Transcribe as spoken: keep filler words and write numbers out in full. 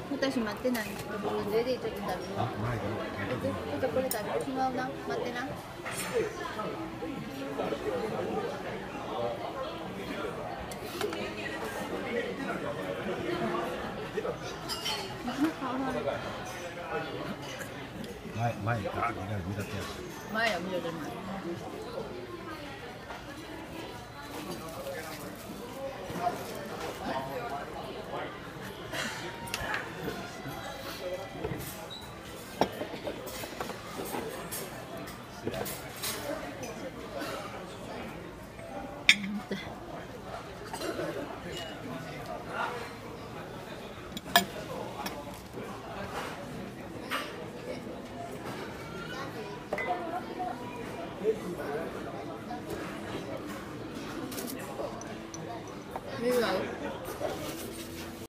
私待ってない。レディーちょっと食べる。 あ、前で。 ちょっとこれ食べてしまうな。待ってな。 前、前、あ、見られる、見たってやつ。 前は見れる前。